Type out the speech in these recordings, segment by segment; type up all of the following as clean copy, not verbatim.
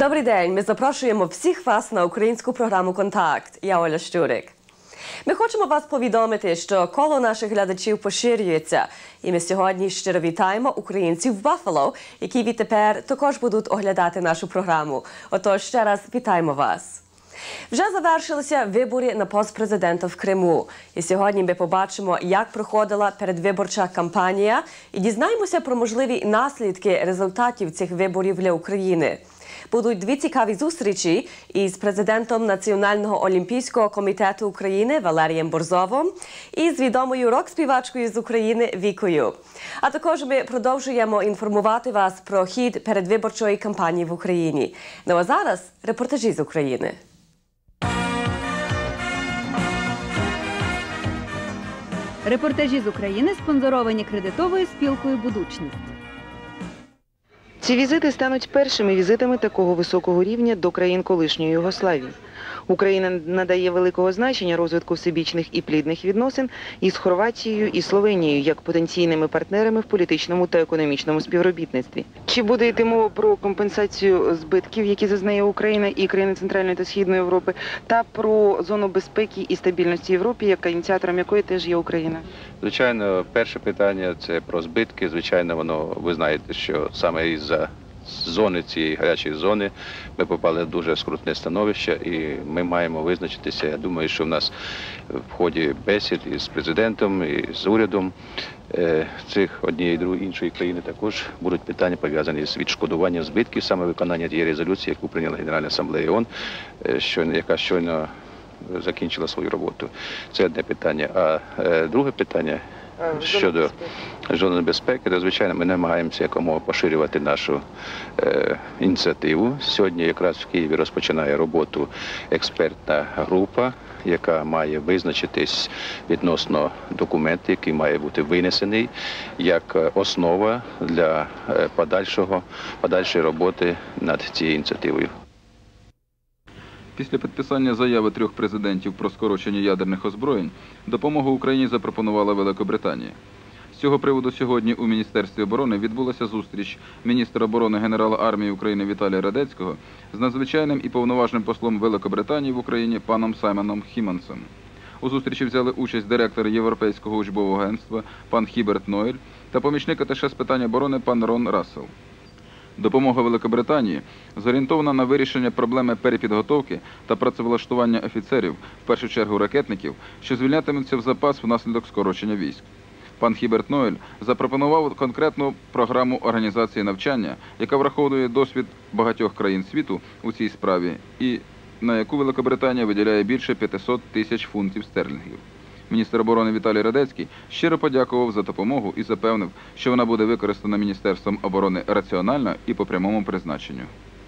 Добрий день! Ми запрошуємо всіх вас на українську програму «Контакт». Я Оля Щурик. Ми хочемо вас повідомити, що коло наших глядачів поширюється. І ми сьогодні щиро вітаємо українців в Баффало, які відтепер також будуть оглядати нашу програму. Отож, ще раз вітаємо вас. Вже завершилися вибори на пост президента в Криму. І сьогодні ми побачимо, як проходила передвиборча кампанія і дізнаємося про можливі наслідки результатів цих виборів для України. Будуть дві цікаві зустрічі із президентом Національного олімпійського комітету України Валерієм Борзовим і з відомою рок-співачкою з України Вікою. А також ми продовжуємо інформувати вас про хід передвиборчої кампанії в Україні. Ну а зараз репортажі з України. Репортажі з України спонсоровані кредитовою спілкою «Будучність». Ці візити стануть першими візитами такого високого рівня до країн колишньої Югославії. Україна надає великого значення розвитку всебічних і плідних відносин із Хорватією і Словенією як потенційними партнерами в політичному та економічному співробітництві. Чи буде йти мова про компенсацію збитків, які зазнає Україна і країни Центральної та Східної Європи, та про зону безпеки і стабільності в Європі, як ініціатором якої теж є Україна? Звичайно, перше питання – це про збитки. Звичайно, ви знаєте, що саме із-за зони, цієї гарячої зони, ми попали в дуже скрутне становище і ми маємо визначитися. Я думаю, що в нас в ході бесід із президентом, і з урядом цих однієї і другої іншої країни також будуть питання пов'язані з відшкодуванням збитків, саме виконання тієї резолюції, яку прийняла Генеральна асамблея ООН, яка щойно закінчила свою роботу. Це одне питання. А друге питання щодо зони безпеки, то, звичайно, ми намагаємося якомога поширювати нашу ініціативу. Сьогодні якраз в Києві розпочинає роботу експертна група, яка має визначитись відносно документу, який має бути винесений як основа для подальшої роботи над цією ініціативою. Після підписання заяви 3 президентів про скорочення ядерних озброєнь, допомогу Україні запропонувала Великобританія. З цього приводу сьогодні у Міністерстві оборони відбулася зустріч міністра оборони генерала армії України Віталія Радецького з надзвичайним і повноважним послом Великобританії в Україні паном Саймоном Хімансом. У зустрічі взяли участь директор Європейського учбового агентства пан Хіберт Ноель та помічник аташе з питань оборони пан Рон Рассел. Допомога Великобританії зорієнтована на вирішення проблеми перепідготовки та працевлаштування офіцерів, в першу чергу ракетників, що звільнятимуться в запас внаслідок скорочення військ. Пан Хіберт Ноель запропонував конкретну програму організації навчання, яка враховує досвід багатьох країн світу у цій справі і на яку Великобританія виділяє більше 500 тисяч фунтів стерлінгів. Міністр оборони Віталій Радецький щиро подякував за допомогу і запевнив, що вона буде використана Міністерством оборони раціонально і по прямому призначенню.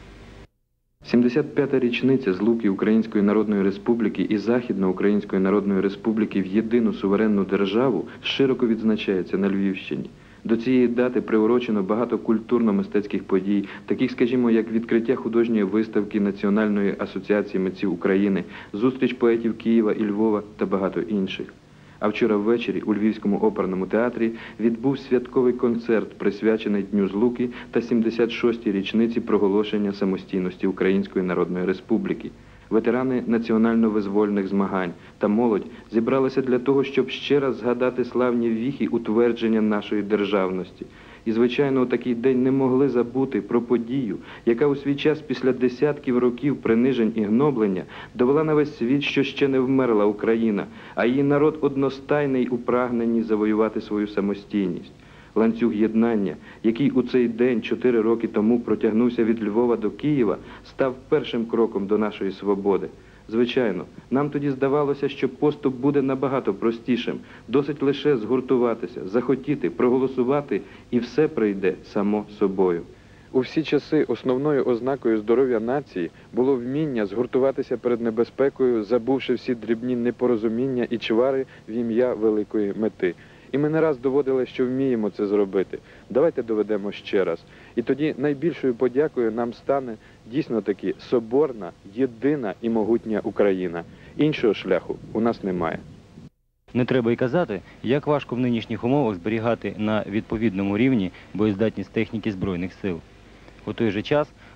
75-та річниця злуки Української Народної Республіки і Західноукраїнської Народної Республіки в єдину суверенну державу широко відзначається на Львівщині. До цієї дати приурочено багато культурно-мистецьких подій, таких, скажімо, як відкриття художньої виставки Національної асоціації митців України, зустріч поетів Києва і Львова та багато інших. А вчора ввечері у Львівському оперному театрі відбув святковий концерт, присвячений Дню Злуки та 76-й річниці проголошення самостійності Української Народної Республіки. Ветерани національно-визвольних змагань та молодь зібралися для того, щоб ще раз згадати славні віхи утвердження нашої державності. І, звичайно, у такий день не могли забути про подію, яка у свій час після десятків років принижень і гноблення довела на весь світ, що ще не вмерла Україна, а її народ одностайний у прагненні завоювати свою самостійність. Ланцюг єднання, який у цей день 4 роки тому протягнувся від Львова до Києва, став першим кроком до нашої свободи. Звичайно, нам тоді здавалося, що поступ буде набагато простішим. Досить лише згуртуватися, захотіти, проголосувати, і все прийде само собою. У всі часи основною ознакою здоров'я нації було вміння згуртуватися перед небезпекою, забувши всі дрібні непорозуміння і чвари в ім'я великої мети. І ми не раз доводили, що вміємо це зробити. Давайте доведемо ще раз. І тоді найбільшою подякою нам стане дійсно таки соборна, єдина і могутня Україна. Іншого шляху у нас немає. Не треба й казати, як важко в нинішніх умовах зберігати на відповідному рівні боєздатність техніки Збройних сил. У той же час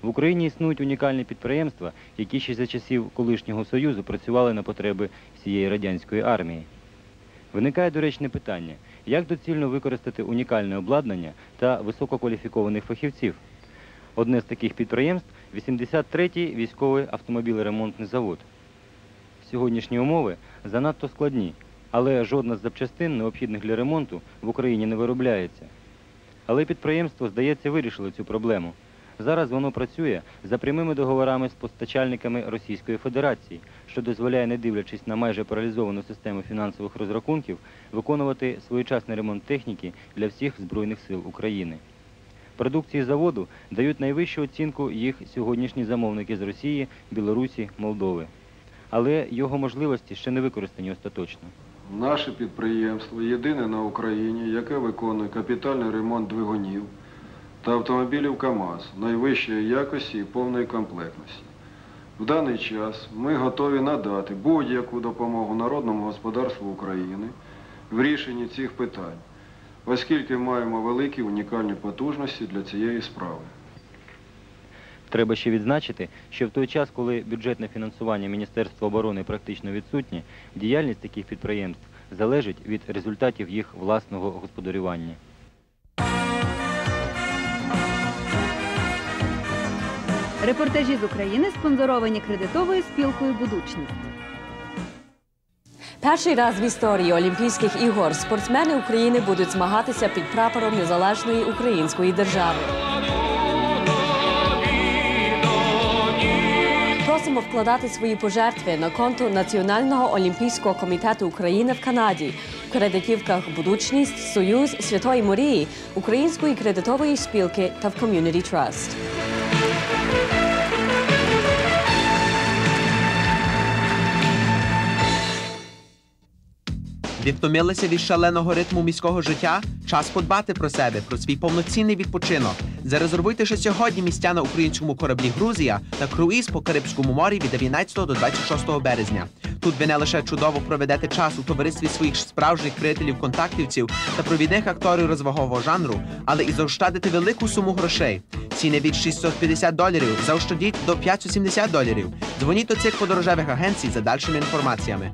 В Україні існують унікальні підприємства, які ще за часів колишнього Союзу працювали на потреби всієї радянської армії. Виникає доречне питання, як доцільно використати унікальне обладнання та висококваліфікованих фахівців. Одне з таких підприємств – 83-й військовий автомобілеремонтний завод. Сьогоднішні умови занадто складні, але жодна з запчастин, необхідних для ремонту, в Україні не виробляється. Але підприємство, здається, вирішило цю проблему. Зараз воно працює за прямими договорами з постачальниками Російської Федерації, що дозволяє, не дивлячись на майже паралізовану систему фінансових розрахунків, виконувати своєчасний ремонт техніки для всіх Збройних сил України. Продукції заводу дають найвищу оцінку їх сьогоднішні замовники з Росії, Білорусі, Молдови. Але його можливості ще не використані остаточно. Наше підприємство єдине на Україні, яке виконує капітальний ремонт двигунів та автомобілів КАМАЗ найвищої якості і повної комплектності. В даний час ми готові надати будь-яку допомогу народному господарству України в рішенні цих питань, оскільки маємо великі унікальні потужності для цієї справи. Треба ще відзначити, що в той час, коли бюджетне фінансування Міністерства оборони практично відсутнє, діяльність таких підприємств залежить від результатів їх власного господарювання. Репортажі з України спонсоровані кредитовою спілкою «Будучність». Перший раз в історії Олімпійських ігор спортсмени України будуть змагатися під прапором незалежної української держави. Просимо вкладати свої пожертви на конто Національного олімпійського комітету України в Канаді в кредитівках «Будучність», «Союз», «Святої Марії», Української кредитової спілки та в «Community Trust». Відтомилися від шаленого ритму міського життя? Час подбати про себе, про свій повноцінний відпочинок. Зарезервуйте ще сьогодні місця на українському кораблі «Грузія» та круїз по Карибському морі від 19 до 26 березня. Тут ви не лише чудово проведете час у товаристві своїх справжніх приятелів-контактівців та провідних акторів розвагового жанру, але і заощадите велику суму грошей. Ціни від $650, заощадіть до $570. Дзвоніть до цих подорожевих агенцій за дальшими інформаціями.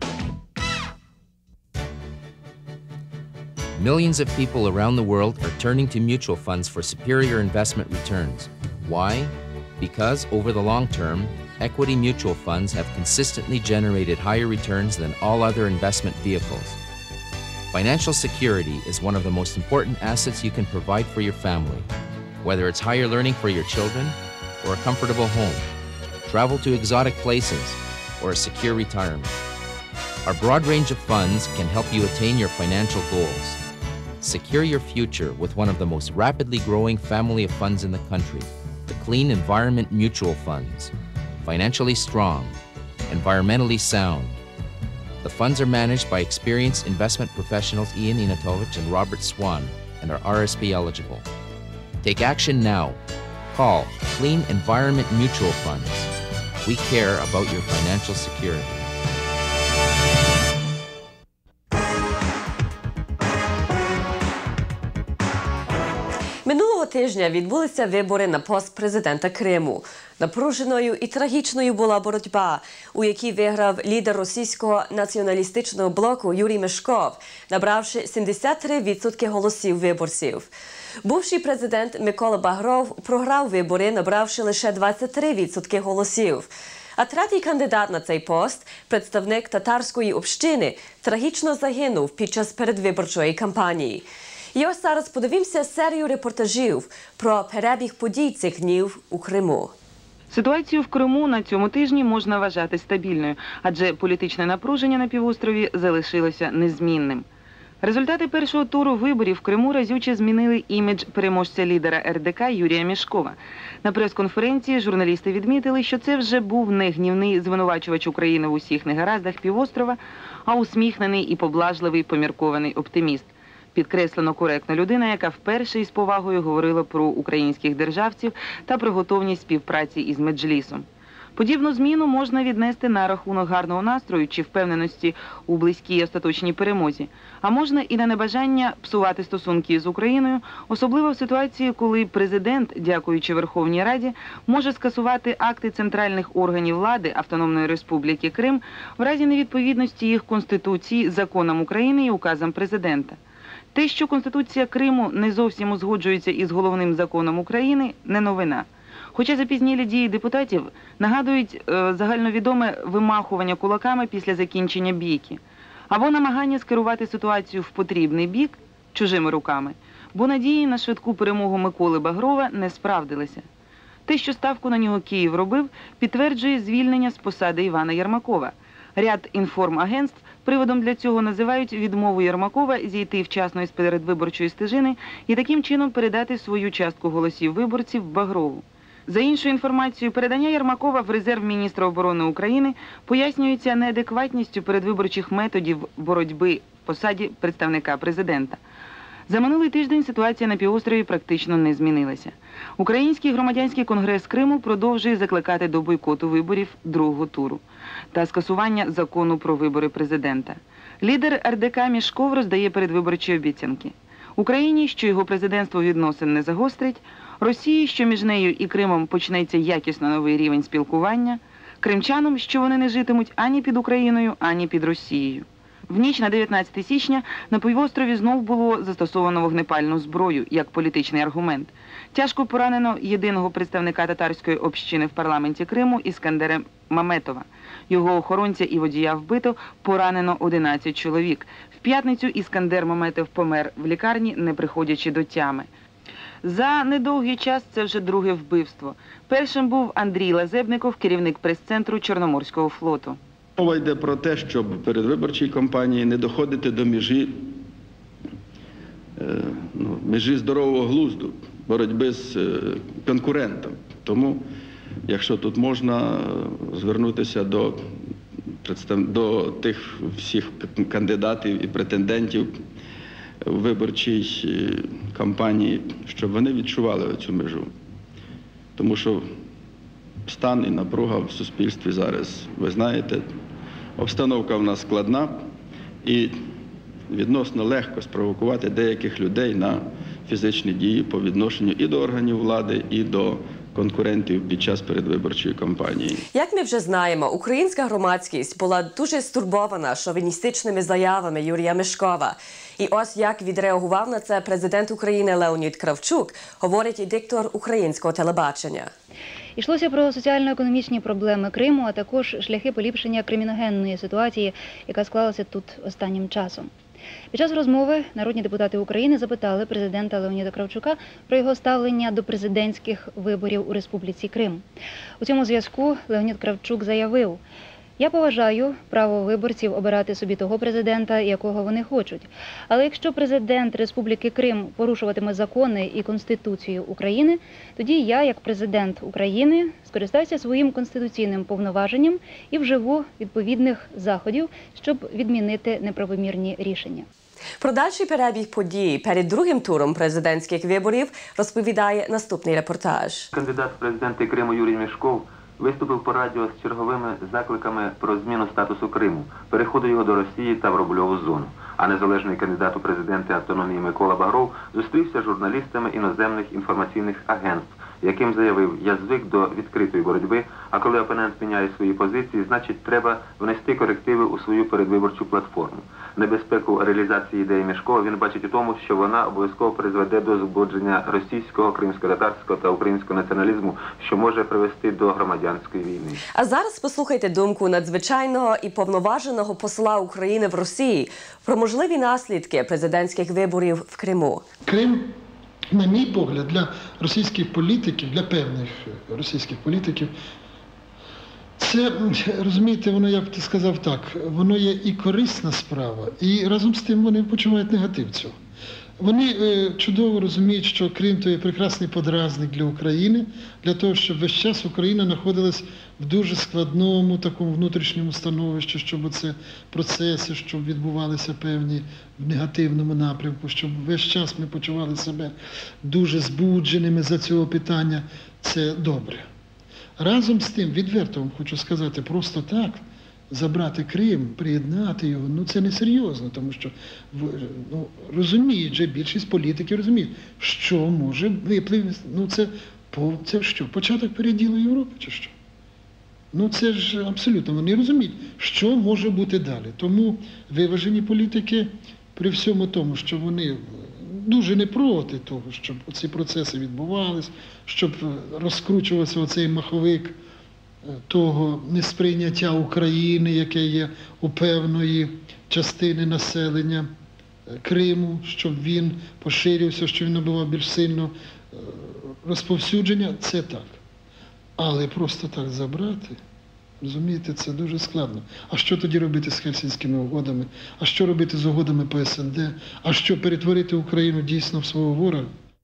Millions of people around the world are turning to mutual funds for superior investment returns. Why? Because over the long term, equity mutual funds have consistently generated higher returns than all other investment vehicles. Financial security is one of the most important assets you can provide for your family, whether it's higher learning for your children or a comfortable home, travel to exotic places, or a secure retirement. Our broad range of funds can help you attain your financial goals. Secure your future with one of the most rapidly growing family of funds in the country, the Clean Environment Mutual Funds. Financially strong, environmentally sound. The funds are managed by experienced investment professionals Ian Inatovich and Robert Swan and are RSP eligible. Take action now. Call Clean Environment Mutual Funds. We care about your financial security. Минулого тижня відбулися вибори на пост президента Криму. Напруженою і трагічною була боротьба, у якій виграв лідер російського націоналістичного блоку Юрій Мешков, набравши 73% голосів виборців. Бувший президент Микола Багров програв вибори, набравши лише 23% голосів. А третій кандидат на цей пост, представник татарської общини, трагічно загинув під час передвиборчої кампанії. І ось зараз подивимося серію репортажів про перебіг подій цих днів у Криму. Ситуацію в Криму на цьому тижні можна вважати стабільною, адже політичне напруження на півострові залишилося незмінним. Результати першого туру виборів в Криму разюче змінили імідж переможця-лідера РДК Юрія Мешкова. На прес-конференції журналісти відмітили, що це вже був не гнівний звинувачувач України в усіх негараздах півострова, а усміхнений і поблажливий поміркований оптиміст. Підкреслено коректна людина, яка вперше із повагою говорила про українських державців та про готовність співпраці із Меджлісом. Подібну зміну можна віднести на рахунок гарного настрою чи впевненості у близькій остаточній перемозі, а можна і на небажання псувати стосунки з Україною, особливо в ситуації, коли президент, дякуючи Верховній Раді, може скасувати акти центральних органів влади Автономної Республіки Крим в разі невідповідності їх Конституції, законам України і указам президента. Те, що Конституція Криму не зовсім узгоджується із головним законом України, не новина. Хоча запізнілі дії депутатів нагадують загальновідоме вимахування кулаками після закінчення бійки, або намагання скерувати ситуацію в потрібний бік чужими руками, бо надії на швидку перемогу Миколи Багрова не справдилися. Те, що ставку на нього Київ робив, підтверджує звільнення з посади Івана Єрмакова. Ряд інформагентств приводом для цього називають відмову Єрмакова зійти вчасно із передвиборчої стежини і таким чином передати свою частку голосів виборців Багрову. За іншою інформацією, передання Єрмакова в резерв міністра оборони України пояснюється неадекватністю передвиборчих методів боротьби в посаді представника президента. За минулий тиждень ситуація на півострові практично не змінилася. Український громадянський конгрес Криму продовжує закликати до бойкоту виборів другого туру та скасування закону про вибори президента. Лідер РДК Мішков роздає передвиборчі обіцянки. Україні, що його президентство відносин не загострить, Росії, що між нею і Кримом почнеться якісно новий рівень спілкування, кримчанам, що вони не житимуть ані під Україною, ані під Росією. В ніч на 19 січня на півострові знов було застосовано вогнепальну зброю як політичний аргумент. Тяжко поранено єдиного представника татарської общини в парламенті Криму Іскандера Маметова. Його охоронця і водія вбито, поранено 11 чоловік. В п'ятницю Іскандер Маметов помер в лікарні, не приходячи до тями. За недовгий час це вже друге вбивство. Першим був Андрій Лазебников, керівник прес-центру Чорноморського флоту. Мова йде про те, щоб передвиборчій кампанії не доходити до межі здорового глузду, боротьби з конкурентом. Тому, якщо тут можна звернутися до тих всіх кандидатів і претендентів у виборчій кампанії, щоб вони відчували цю межу. Тому що стан і напруга в суспільстві зараз, ви знаєте, обстановка в нас складна і відносно легко спровокувати деяких людей на фізичні дії по відношенню і до органів влади, і до конкурентів під час передвиборчої кампанії. Як ми вже знаємо, українська громадськість була дуже стурбована шовіністичними заявами Юрія Мішкова. І ось як відреагував на це президент України Леонід Кравчук, говорить і диктор українського телебачення. Йшлося про соціально-економічні проблеми Криму, а також шляхи поліпшення криміногенної ситуації, яка склалася тут останнім часом. Під час розмови народні депутати України запитали президента Леоніда Кравчука про його ставлення до президентських виборів у Республіці Крим. У цьому зв'язку Леонід Кравчук заявив: «Я поважаю право виборців обирати собі того президента, якого вони хочуть. Але якщо президент Республіки Крим порушуватиме закони і Конституцію України, тоді я, як президент України, скористаюся своїм конституційним повноваженням і вживу відповідних заходів, щоб відмінити неправомірні рішення». Про дальший перебіг подій перед другим туром президентських виборів розповідає наступний репортаж. Кандидат в президенти Криму Юрій Мішков виступив по радіо з черговими закликами про зміну статусу Криму, переходу його до Росії та в рубльову зону. А незалежний кандидат у президенти автономії Микола Багров зустрівся з журналістами іноземних інформаційних агентств, яким заявив: «Я звик до відкритої боротьби, а коли опонент міняє свої позиції, значить треба внести корективи у свою передвиборчу платформу». Небезпеку реалізації ідеї Мішкова він бачить у тому, що вона обов'язково призведе до збудження російського, кримсько-татарського та українського націоналізму, що може привести до громадянської війни. А зараз послухайте думку надзвичайного і повноваженого посла України в Росії про можливі наслідки президентських виборів в Криму. Крим, на мій погляд, для російських політиків, для певних російських політиків, це, розумієте, воно, я б сказав так, воно є і корисна справа, і разом з тим вони почувають негатив цього. Вони чудово розуміють, що Крим – то є прекрасний подразник для України, для того, щоб весь час Україна знаходилась в дуже складному такому внутрішньому становищі, щоб це процеси, щоб відбувалися певні в негативному напрямку, щоб весь час ми почували себе дуже збудженими за цього питання. Це добре. Разом з тим, відверто вам хочу сказати, просто так забрати Крим, приєднати його, ну це несерйозно, тому що розуміють же, більшість політиків розуміють, що може випливти, ну це що, початок переділу Європи чи що? Ну це ж абсолютно, вони розуміють, що може бути далі. Тому виважені політики, при всьому тому, що вони дуже не проти того, щоб ці процеси відбувалися, щоб розкручувався оцей маховик того несприйняття України, яке є у певної частини населення Криму, щоб він поширювався, щоб він набував більш сильно розповсюдження, це так. Але просто так забрати, розумієте, це дуже складно. А що тоді робити з Хельсінськими угодами? А що робити з угодами по СНД? А що перетворити Україну дійсно в свого ворога?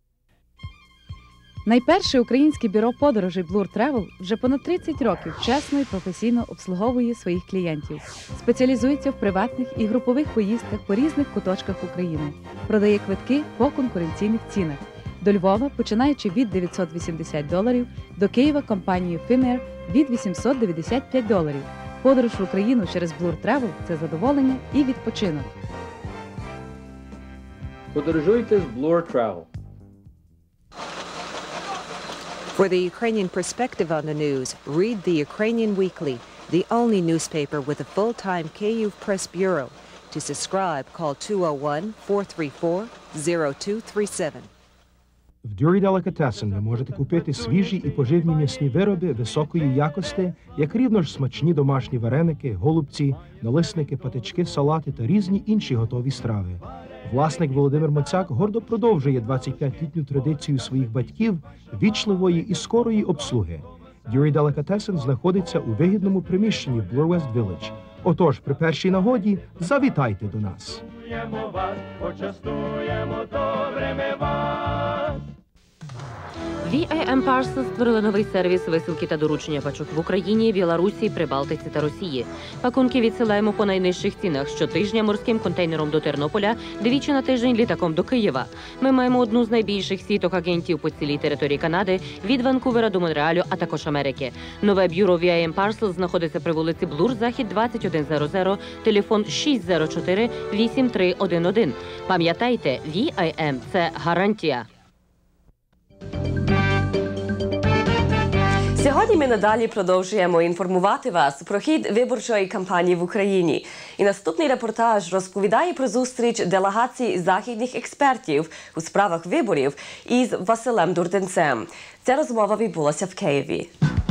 Найперше українське бюро подорожей Blur Travel вже понад 30 років чесно і професійно обслуговує своїх клієнтів. Спеціалізується в приватних і групових поїздках по різних куточках України. Продає квитки по конкуренційних цінах. До Львова, починаючи від $980, до Києва компанією Finnair від $895. Подорож в Україну через Blur Travel – це задоволення і відпочинок. Подорожуйте з Blur Travel. For the Ukrainian perspective on the news, read the Ukrainian Weekly, the only newspaper with a full-time Kyiv press bureau. To subscribe, call 201-434-0237. В Дюрі Делікатесен ви можете купити свіжі і поживні м'ясні вироби високої якості, як рівно ж смачні домашні вареники, голубці, налисники, патички, салати та різні інші готові страви. Власник Володимир Моцяк гордо продовжує 25-літню традицію своїх батьків вічливої і скорої обслуги. Дюрі Делікатесен знаходиться у вигідному приміщенні в Blur West Village. Отож, при першій нагоді завітайте до нас. VIM Parcels створили новий сервіс висилки та доручення пачок в Україні, Білорусі, Прибалтиці та Росії. Пакунки відсилаємо по найнижчих цінах щотижня морським контейнером до Тернополя, двічі на тиждень літаком до Києва. Ми маємо одну з найбільших сіток агентів по цілій території Канади, від Ванкувера до Монреалю, а також Америки. Нове бюро VIM Parcels знаходиться при вулиці Блур, Захід, 2100, телефон 604-8311. Пам'ятайте, VIM – це гарантія. Сьогодні ми надалі продовжуємо інформувати вас про хід виборчої кампанії в Україні. І наступний репортаж розповідає про зустріч делегації західних експертів у справах виборів із Василем Дурденцем. Ця розмова відбулася в Києві.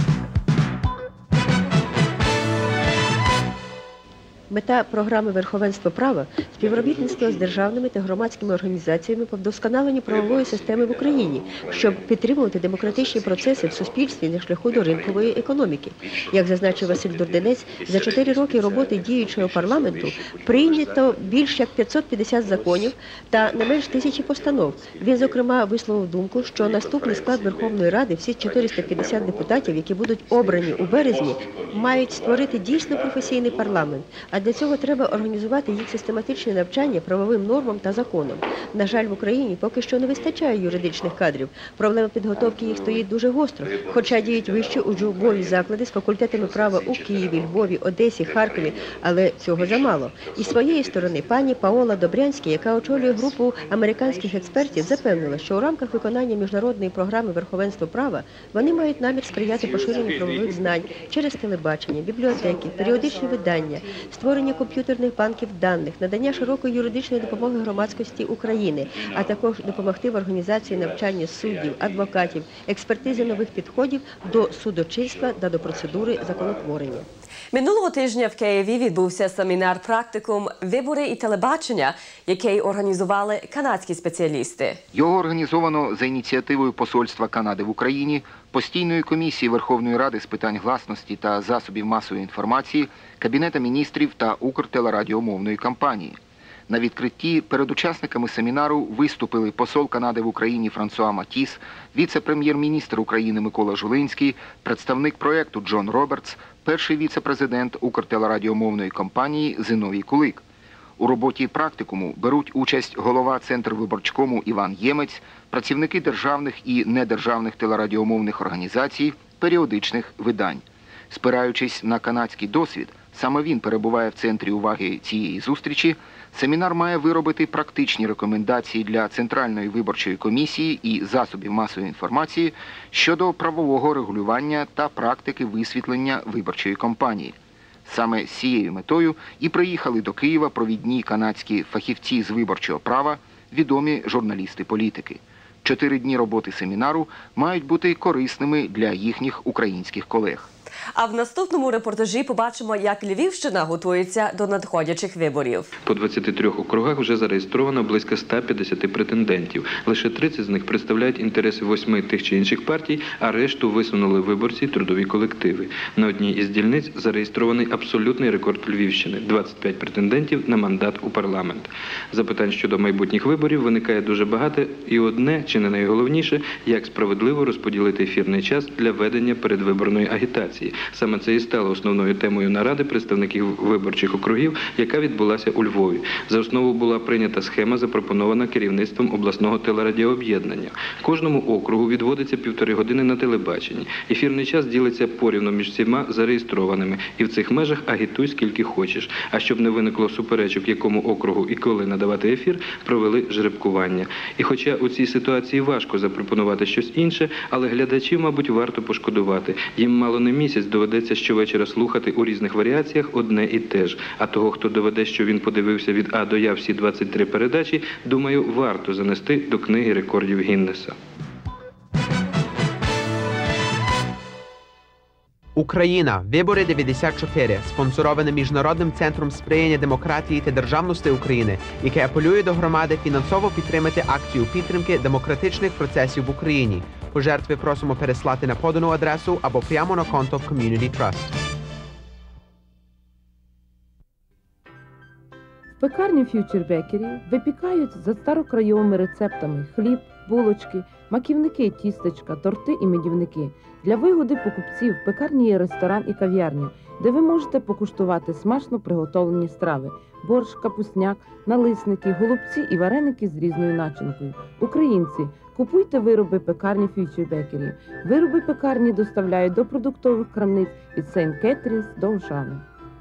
Мета програми «Верховенство права» – співробітництво з державними та громадськими організаціями по вдосконаленню правової системи в Україні, щоб підтримувати демократичні процеси в суспільстві на шляху до ринкової економіки. Як зазначив Василь Дурденець, за 4 роки роботи діючого парламенту прийнято більш як 550 законів та не менш 1000 постанов. Він, зокрема, висловив думку, що наступний склад Верховної Ради, всі 450 депутатів, які будуть обрані у березні, мають створити дійсно професійний парламент. А для цього треба організувати їх систематичне навчання правовим нормам та законам. На жаль, в Україні поки що не вистачає юридичних кадрів. Проблема підготовки їх стоїть дуже гостро, хоча діють вищі учбові заклади з факультетами права у Києві, Львові, Одесі, Харкові, але цього замало. І з своєї сторони пані Паола Добрянська, яка очолює групу американських експертів, запевнила, що у рамках виконання міжнародної програми «Верховенство права» вони мають намір сприяти поширенню правових знань через телебачення, бібліотеки, періодичні видання, створення комп'ютерних банків даних, надання широкої юридичної допомоги громадськості України, а також допомогти в організації навчання суддів, адвокатів, експертизи нових підходів до судочинства та до процедури законотворення. Минулого тижня в Києві відбувся семінар-практикум «Вибори і телебачення», який організували канадські спеціалісти. Його організовано за ініціативою Посольства Канади в Україні, Постійної комісії Верховної Ради з питань гласності та засобів масової інформації, Кабінета міністрів та Укртелерадіомовної компанії. На відкритті перед учасниками семінару виступили посол Канади в Україні Франсуа Матіс, віце-прем'єр-міністр України Микола Жулинський, представник проєкту Джон Робертс, перший віце-президент Укртелерадіомовної компанії Зиновій Кулик. У роботі практикуму беруть участь голова Центрвиборчкому Іван Ємець, працівники державних і недержавних телерадіомовних організацій, періодичних видань. Спираючись на канадський досвід, саме він перебуває в центрі уваги цієї зустрічі, семінар має виробити практичні рекомендації для Центральної виборчої комісії і засобів масової інформації щодо правового регулювання та практики висвітлення виборчої кампанії. Саме з цією метою і приїхали до Києва провідні канадські фахівці з виборчого права, відомі журналісти-політики. 4 дні роботи семінару мають бути корисними для їхніх українських колег. А в наступному репортажі побачимо, як Львівщина готується до надходячих виборів. По 23 округах вже зареєстровано близько 150 претендентів. Лише 30 з них представляють інтереси 8 тих чи інших партій, а решту висунули виборці трудові колективи. На одній із дільниць зареєстрований абсолютний рекорд Львівщини – 25 претендентів на мандат у парламент. Запитань щодо майбутніх виборів виникає дуже багато, і одне, чи не найголовніше, як справедливо розподілити ефірний час для ведення передвиборної агітації. Саме це і стало основною темою наради представників виборчих округів, яка відбулася у Львові. За основу була прийнята схема, запропонована керівництвом обласного телерадіооб'єднання. Кожному округу відводиться 1,5 години на телебаченні. Ефірний час ділиться порівну між всіма зареєстрованими. І в цих межах агітуй скільки хочеш. А щоб не виникло суперечок, якому округу і коли надавати ефір, провели жеребкування. І хоча у цій ситуації важко запропонувати щось інше, але глядачів, мабуть, варто пошкодувати. Їм мало не місяць доведеться щовечора слухати у різних варіаціях одне і те ж. А того, хто доведе, що він подивився від А до Я всі 23 передачі, думаю, варто занести до книги рекордів Гіннеса. Україна. Вибори 94. Спонсороване Міжнародним центром сприяння демократії та державності України, яке апелює до громади фінансово підтримати акцію підтримки демократичних процесів в Україні. Пожертви просимо переслати на подану адресу або прямо на конто Community Trust. В пекарні Future Bakery випікають за старокрайовими рецептами хліб, булочки, маківники, тістечка, торти і медівники. Для вигоди покупців в пекарні є ресторан і кав'ярня, де ви можете покуштувати смачно приготовлені страви – борщ, капусняк, налисники, голубці і вареники з різною начинкою. Українці, купуйте вироби пекарні Future Bakery. Вироби пекарні доставляють до продуктових крамниць від Сейнт-Кетрінс до Ошави.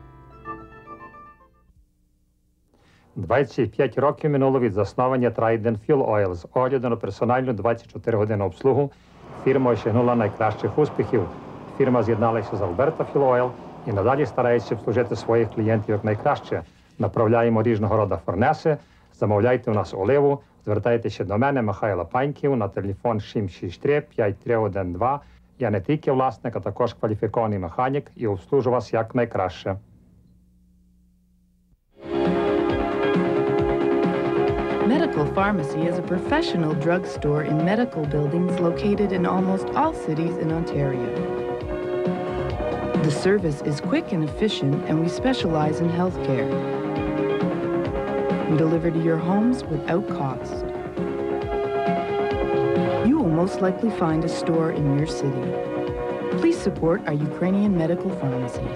25 років минуло від заснування Trident Fuel Oil. З огляду на персональну 24-годинну обслугу фірма осягнула найкращих успіхів. Фірма з'єдналася з Alberta Fuel Oil і надалі старається обслужити своїх клієнтів як найкраще. Направляємо різного роду фурнеси, замовляйте у нас оливу, звертайтеся до мене, Михайла Паньків, на телефон 763-5312. Я не тільки власник, а також кваліфікований механік і обслужу вас як найкраще. Medical Pharmacy is a professional drugstore in medical buildings located in almost all cities in Ontario. The service is quick and efficient, and we specialize in healthcare. We deliver to your homes without cost. You will most likely find a store in your city. Please support our Ukrainian medical pharmacies.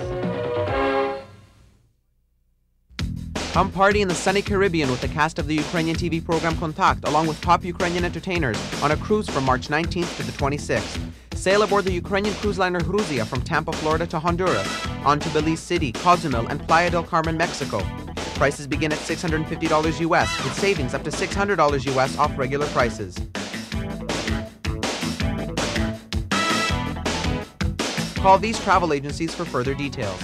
Come party in the sunny Caribbean with the cast of the Ukrainian TV program Kontakt, along with top Ukrainian entertainers, on a cruise from March 19th to the 26th. Sail aboard the Ukrainian cruise liner Gruzia from Tampa, Florida to Honduras, on to Belize City, Cozumel, and Playa del Carmen, Mexico. Prices begin at $650 US, with savings up to $600 US off regular prices. Call these travel agencies for further details.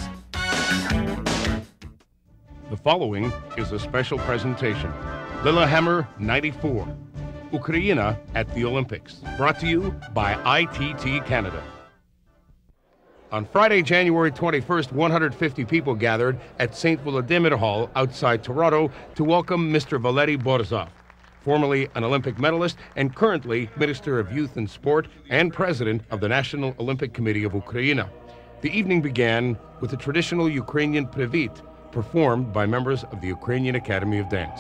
The following is a special presentation. Lillehammer 94. Ukraina at the Olympics. Brought to you by ITT Canada. On Friday, January 21st, 150 people gathered at St. Volodymyr Hall outside Toronto to welcome Mr. Valery Borzov, formerly an Olympic medalist and currently Minister of Youth and Sport and President of the National Olympic Committee of Ukraine. The evening began with a traditional Ukrainian Privit, performed by members of the Ukrainian Academy of Dance.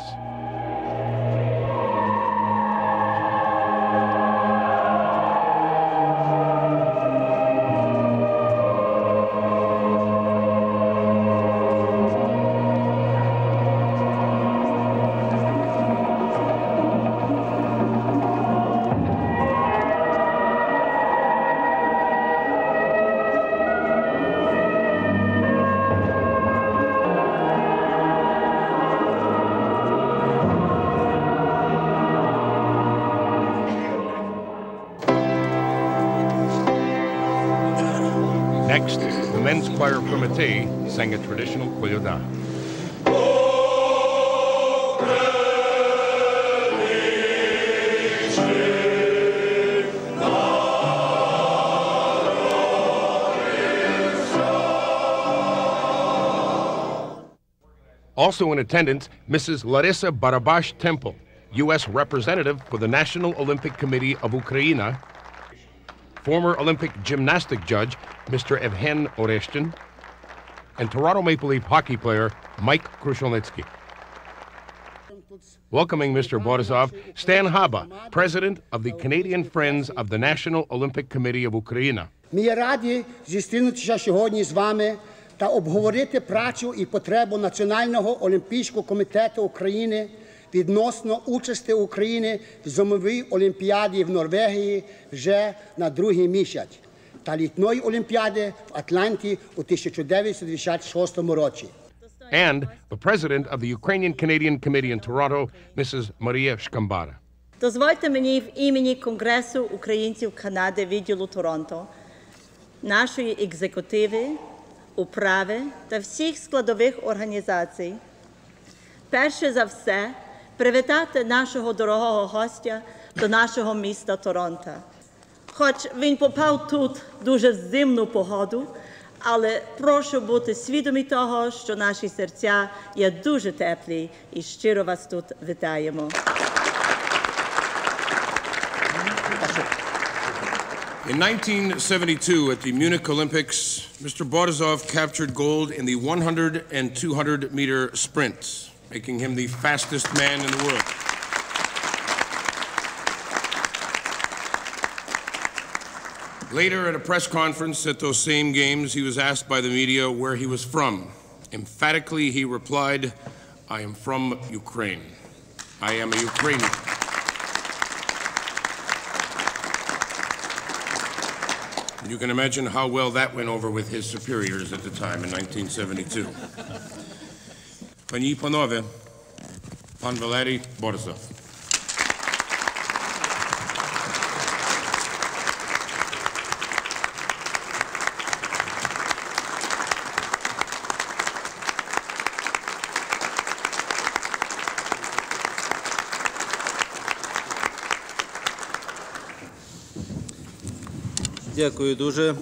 Men's Choir Comité sang a traditional Koyoda. Also in attendance, Mrs. Larissa Barabash Temple, U.S. Representative for the National Olympic Committee of Ukraine, former Olympic gymnastic judge, Mr. Evhen Oreshtin, and Toronto Maple Leaf hockey player, Mike Krushelnitsky. Welcoming Mr. Borisov, Stan Haba, President of the Canadian Friends of the National Olympic Committee of Ukraine. Ми раді зустрітися сьогодні з вами та обговорити працю і потребу Національного олімпійського комітету України відносно участі України в зимовій олімпіаді в Норвегії вже на другий місяць та літньої олімпіади в Атланті у 1996 році. And the president of the Ukrainian-Canadian Committee in Toronto, Mrs. Maria Shkambara. Дозвольте мені в імені Конгресу українців Канади відділу Торонто, нашої екзекутиви, управи та всіх складових організацій, перше за все, привітати нашого дорогого гостя до нашого міста Торонто. Хоч він попав тут дуже в зимну погоду, але прошу бути свідомі того, що наші серця є дуже теплі і щиро вас тут вітаємо. In 1972, at the Munich Olympics, Mr. Borisov captured gold in the 100 and 200-meter sprints, making him the fastest man in the world. Later, at a press conference at those same games, he was asked by the media where he was from. Emphatically, he replied, "I am from Ukraine. I am a Ukrainian." You can imagine how well that went over with his superiors at the time in 1972. Пані і панове, пан Валерій Борисов. Дякую дуже.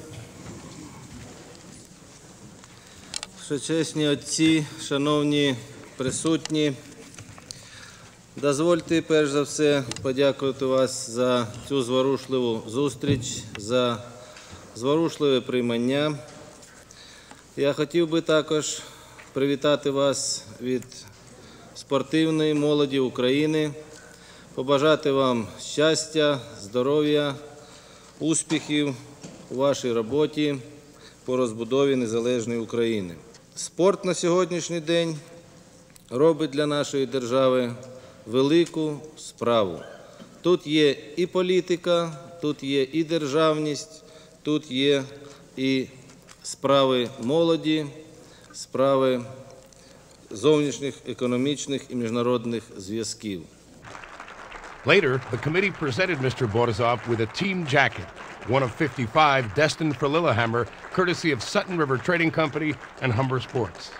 Чесні отці, шановні присутні, дозвольте перш за все подякувати вас за цю зворушливу зустріч, за зворушливе приймання. Я хотів би також привітати вас від спортивної молоді України, побажати вам щастя, здоров'я, успіхів у вашій роботі по розбудові незалежної України. Спорт на сьогоднішній день робить для нашої держави велику справу. Тут є і політика, тут є і державність, тут є і справи молоді, справи зовнішніх економічних і міжнародних зв'язків. Later, the committee presented Mr. Borisov with a team jacket, one of 55 destined for Lillehammer, courtesy of Sutton River Trading Company and Humber Sports.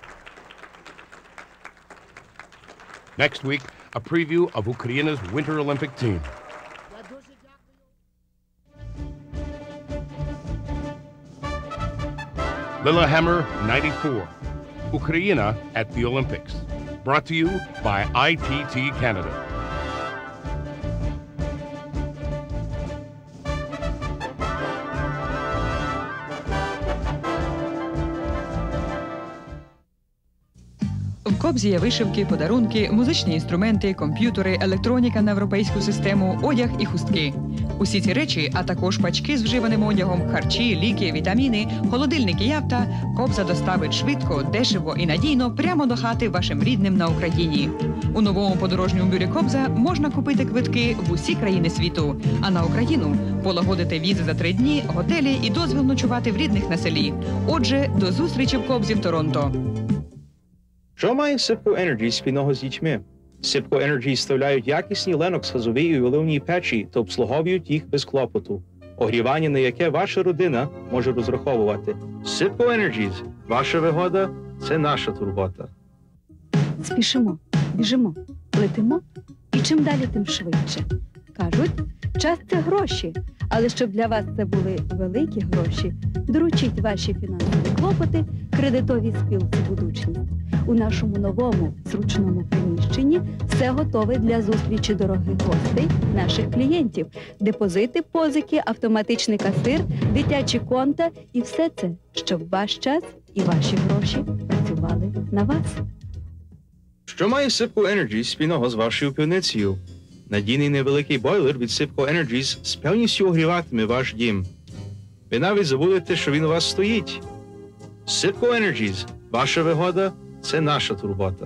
Next week, a preview of Ukraine's Winter Olympic team. Lillehammer 94, Ukraine at the Olympics. Brought to you by ITT Canada. В Кобзі є вишивки, подарунки, музичні інструменти, комп'ютери, електроніка на європейську систему, одяг і хустки. Усі ці речі, а також пачки з вживаним одягом, харчі, ліки, вітаміни, холодильники і авто Кобза доставить швидко, дешево і надійно прямо до хати вашим рідним на Україні. У новому подорожньому бюрі Кобза можна купити квитки в усі країни світу, а на Україну полагодити візи за 3 дні, готелі і дозвіл ночувати в рідних на селі. Отже, до зустрічі в Кобзі в Торонто. Що має Sipco Energy спільного з дітьми? Sipco Energy вставляють якісні Lennox газові і оливні печі та обслуговують їх без клопоту. огрівання, на яке ваша родина може розраховувати. SIPCO Energies – ваша вигода – це наша турбота. Спішимо, біжимо, летимо і чим далі, тим швидше. Кажуть, час – це гроші, але щоб для вас це були великі гроші, доручіть ваші фінансові клопоти кредитовій спілці «Будучність». У нашому новому, зручному приміщенні все готове для зустрічі дорогих гостей, наших клієнтів. Депозити, позики, автоматичний касир, дитячі конта і все це, щоб ваш час і ваші гроші працювали на вас. Що має SIPCO Energies спільного з вашою пивницею? Надійний невеликий бойлер від SIPCO Energies з певністю огріватиме ваш дім. Ви навіть забудете, що він у вас стоїть. SIPCO Energies – ваша вигода – це наша турбота.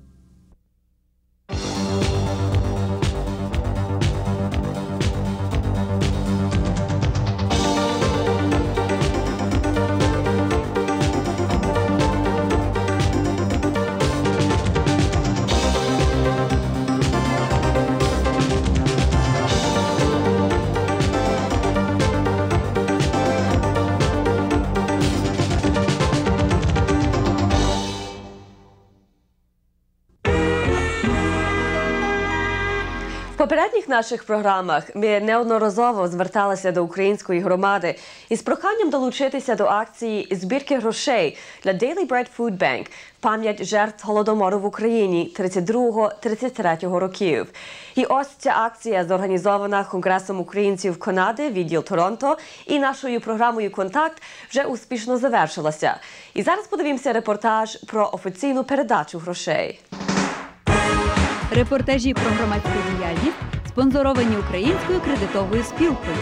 В попередніх наших програмах ми неодноразово зверталися до української громади із проханням долучитися до акції збірки грошей для Daily Bread Food Bank в пам'ять жертв Голодомору в Україні 32-33 років. І ось ця акція, зорганізована Конгресом українців Канади, відділ Торонто, і нашою програмою «Контакт» вже успішно завершилася. І зараз подивимося репортаж про офіційну передачу грошей. Репортажі про громадську діяльність, спонсоровані Українською кредитовою спілкою.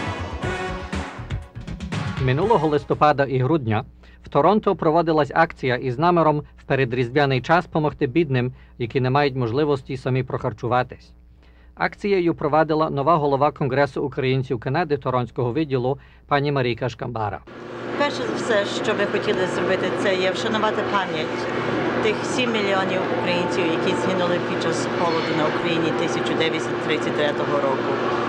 Минулого листопада і грудня в Торонто проводилась акція із наміром в передріздвяний час допомогти бідним, які не мають можливості самі прохарчуватись. Акцією провадила нова голова Конгресу українців Канади Торонтського відділу пані Марійка Шкамбара. Перше за все, що ми хотіли зробити, це є вшанувати пам'ять тих 7 мільйонів українців, які згинули під час голоду на Україні 1933 року.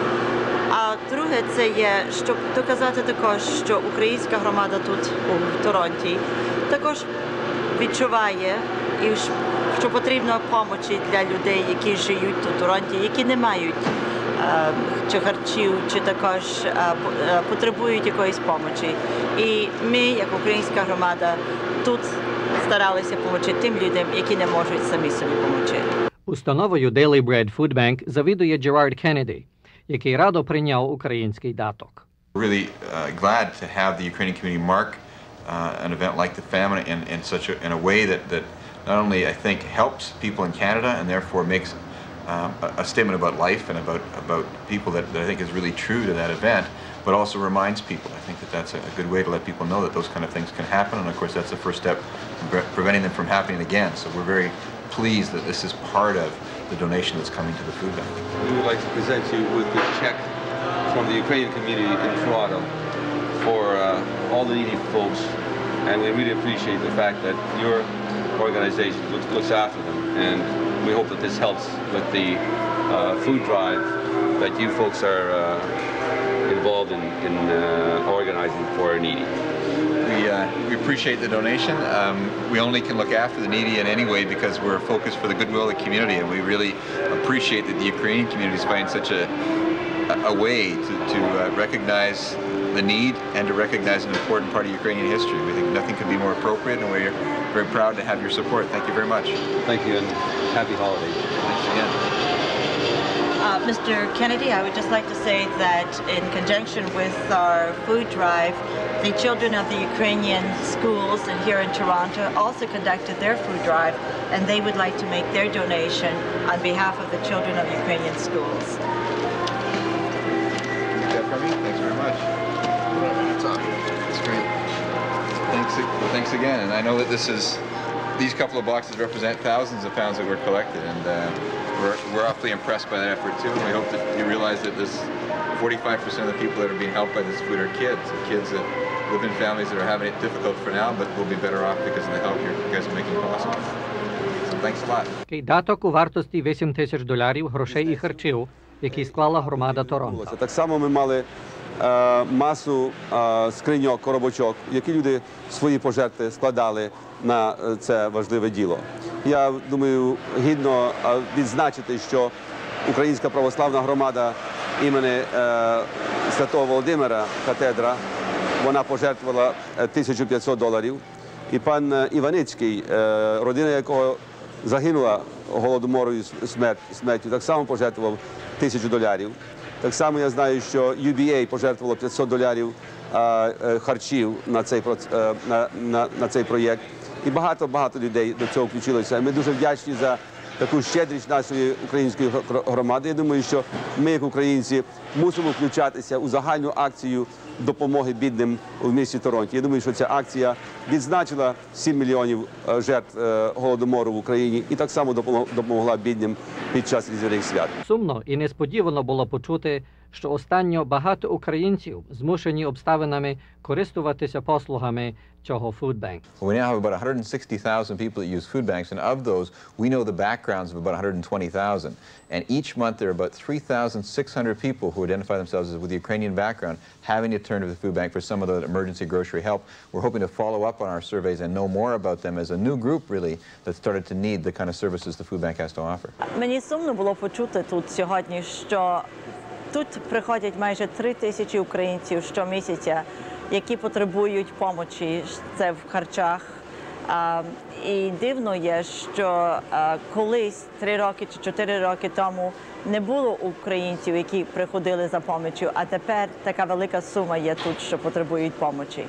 А друге, це є, щоб доказати також, що українська громада тут, у Торонті, також відчуває, що потрібна допомога для людей, які живуть тут у Торонті, які не мають чи харчів, чи також потребують якоїсь допомоги. І ми, як українська громада, тут старалися допомогти тим людям, які не можуть самі собі допомогти. Установою Daily Bread Food Bank завідує Джерард Кеннеді, який радо прийняв український даток. Really glad to have the Ukrainian community mark an event like the famine in a way that not only I think helps people in Canada and therefore makes a statement about life and about people that I think is really true to that event, but also reminds people. I think that that's a good way to let people know that those kind of things can happen, and of course that's the first step in preventing them from happening again. So we're very pleased that this is part of the donation that's coming to the food bank. We would like to present you with this check from the Ukrainian community in Toronto for all the needy folks, and we really appreciate the fact that your organization looks after them, and we hope that this helps with the food drive that you folks are involved in organizing for needy. We appreciate the donation. We only can look after the needy in any way because we're focused for the goodwill of the community, and we really appreciate that the Ukrainian community is finding such a way to recognize the need and to recognize an important part of Ukrainian history. We think nothing could be more appropriate, and we're very proud to have your support. Thank you very much. Thank you, and happy holidays. Thanks again. Mr. Kennedy, I would just like to say that in conjunction with our food drive, the children of the Ukrainian schools and here in Toronto also conducted their food drive, and they would like to make their donation on behalf of the children of Ukrainian schools. Thanks very much. That's great. Thanks again, and I know that these couple of boxes represent thousands of pounds that were collected, and we're awfully impressed by that effort too, and we hope that you realize that this 45% of the people that are being helped by this food are kids that live in families that are having it difficult for now, but will be better off because of the help you guys are making possible. So thanks a lot. Даток у вартості $8,000 грошей і харчів, які склала громада Торонто. Так само ми мали масу скриньок, коробочок, які люди свої пожертви складали на це важливе діло. Я думаю, гідно відзначити, що Українська православна громада імені Святого Володимира, катедра, вона пожертвувала $1500. І пан Іваницький, родина якого загинула голодоморою смертю, так само пожертвував $1000. Так само я знаю, що UBA пожертвувало $500 харчів на цей проєкт. І багато людей до цього включилося. Ми дуже вдячні за таку щедрість нашої української громади. Я думаю, що ми, як українці, мусимо включатися у загальну акцію допомоги бідним у місті Торонто. Я думаю, що ця акція відзначила 7 мільйонів жертв голодомору в Україні і так само допомогла бідним під час різдвяних свят. Сумно і несподівано було почути, що останньо багато українців змушені обставинами користуватися послугами цього фудбанку. We now have about 160,000 people that use food banks, and of those, we know the backgrounds of about 120,000. And each month, there are about 3,600 people who identify themselves as with a Ukrainian background having to turn to the food bank for some of the emergency grocery help. We're hoping to follow up on our surveys and know more about them as a new group, really, that started to need the kind of services the food bank has to offer. Мені сумно було почути тут сьогодні, що тут приходять майже 3000 українців щомісяця, які потребують допомоги, це в харчах. І дивно є, що колись 3 роки чи 4 роки тому не було українців, які приходили за допомогою, а тепер така велика сума є тут, що потребують допомоги.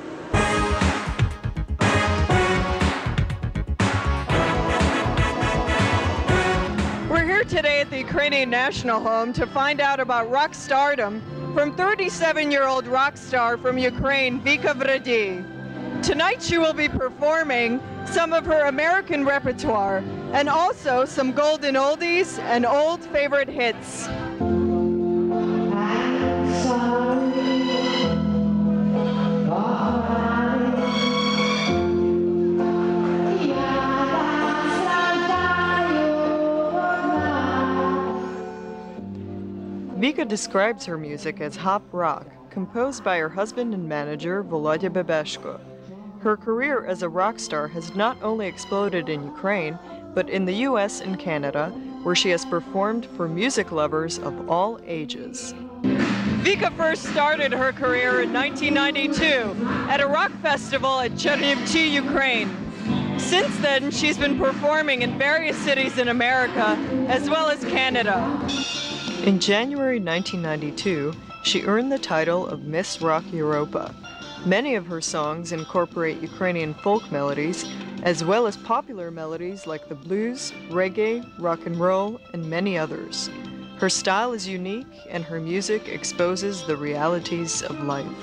Today at the Ukrainian National Home to find out about rock stardom from 37-year-old rock star from Ukraine, Vika Vredy. Tonight she will be performing some of her American repertoire and also some golden oldies and old favorite hits. Vika describes her music as hop rock, composed by her husband and manager, Volodya Bebeshko. Her career as a rock star has not only exploded in Ukraine, but in the US and Canada, where she has performed for music lovers of all ages. Vika first started her career in 1992 at a rock festival at Chernivtsi, Ukraine. Since then, she's been performing in various cities in America, as well as Canada. In January 1992, she earned the title of Miss Rock Europa. Many of her songs incorporate Ukrainian folk melodies, as well as popular melodies like the blues, reggae, rock and roll, and many others. Her style is unique, and her music exposes the realities of life.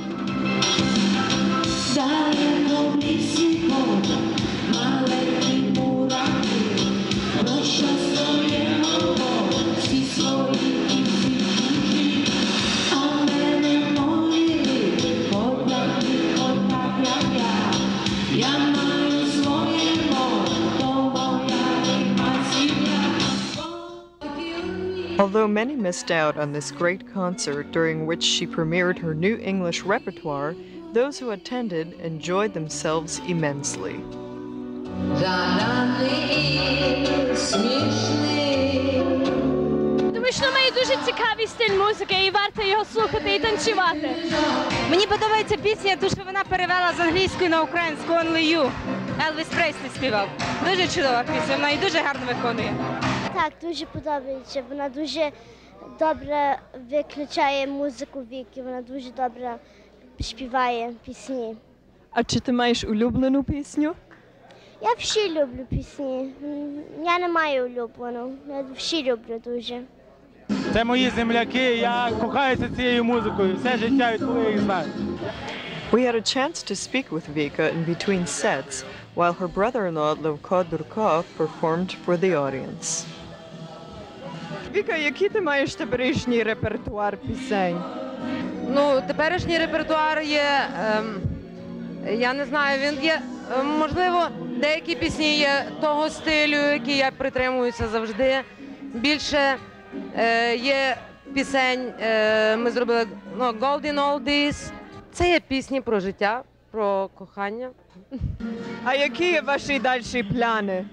Although many missed out on this great concert during which she premiered her new English repertoire, those who attended enjoyed themselves immensely. Тому що має дуже цікавий стиль музики і варто його слухати і танцювати. Мені подобається пісня, тому що вона перевела з англійської на українську «Only You». Елвіс Преслі співав. Дуже чудова пісня, вона і дуже гарно виконує. Так, дуже подобається. Вона дуже добре виключає музику Віки, вона дуже добре співає пісні. А чи ти маєш улюблену пісню? Я всі люблю пісні. Я не маю улюблену, я всі люблю дуже. Це мої земляки, я кохаюся цією музикою, все життя, відколи я їх знаю. We had a chance to speak with Vika in between sets, while her brother-in-law Levko Durkov performed for the audience. Віка, який ти маєш теперішній репертуар пісень? Ну, теперішній репертуар є, я не знаю, він є, можливо, деякі пісні є того стилю, який я притримуюся завжди. Більше є пісень ми зробили Golden Oldies. Це є пісні про життя, про кохання. А які ваші дальші плани?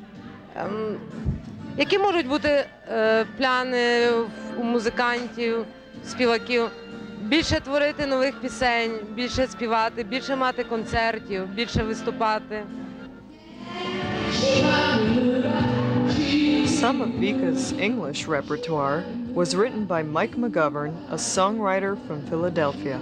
Які можуть бути плани у музикантів, співаків? Більше творити нових пісень, більше співати, більше мати концертів, більше виступати. Some of Vika's English repertoire was written by Mike McGovern, a songwriter from Philadelphia.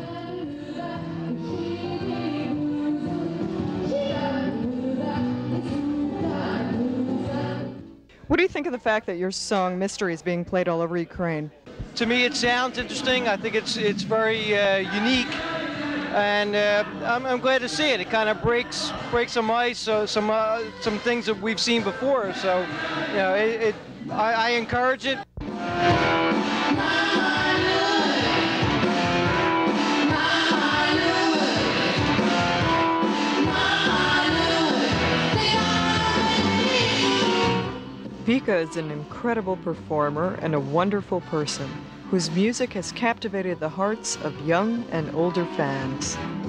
What do you think of the fact that your song Mystery is being played all over Ukraine? To me, it sounds interesting. I think it's very unique, and I'm glad to see it. It kind of breaks some ice, some things that we've seen before. So, you know, I encourage it. Vika is an incredible performer and a wonderful person whose music has captivated the hearts of young and older fans.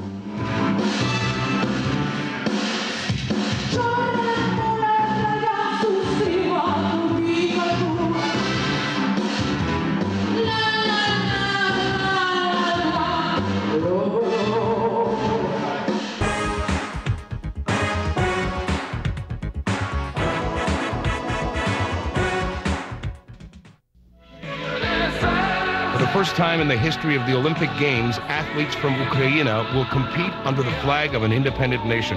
For the first time in the history of the Olympic Games, athletes from Ukraine will compete under the flag of an independent nation.